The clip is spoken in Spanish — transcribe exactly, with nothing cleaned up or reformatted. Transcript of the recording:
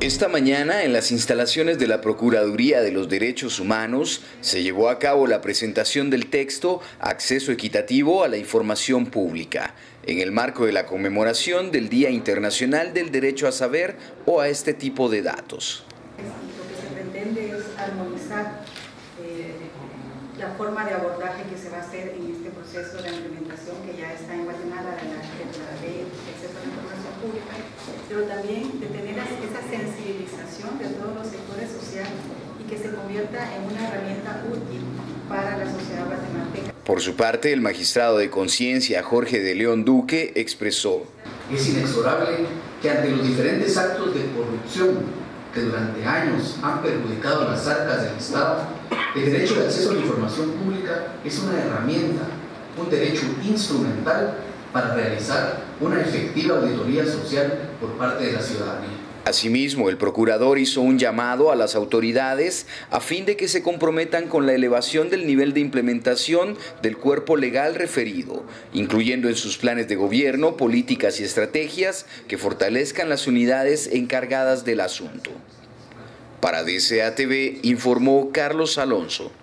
Esta mañana, en las instalaciones de la Procuraduría de los Derechos Humanos, se llevó a cabo la presentación del texto Acceso Equitativo a la Información Pública, en el marco de la conmemoración del Día Internacional del Derecho a Saber o a este tipo de datos. Lo que se pretende es armonizar eh, la forma de abordaje que se va a hacer en este proceso de implementación que ya está envalenada en la, en la ley de acceso a la información pública, pero también de tener esa sensibilización de todos los sectores sociales y que se convierta en una herramienta útil para la sociedad guatemalteca. Por su parte, el magistrado de conciencia Jorge de León Duque expresó: es inexorable que ante los diferentes actos de corrupción que durante años han perjudicado las arcas del Estado, el derecho de acceso a la información pública es una herramienta, un derecho instrumental para realizar una efectiva auditoría social por parte de la ciudadanía. Asimismo, el procurador hizo un llamado a las autoridades a fin de que se comprometan con la elevación del nivel de implementación del cuerpo legal referido, incluyendo en sus planes de gobierno políticas y estrategias que fortalezcan las unidades encargadas del asunto. Para D C A T V informó Carlos Alonso.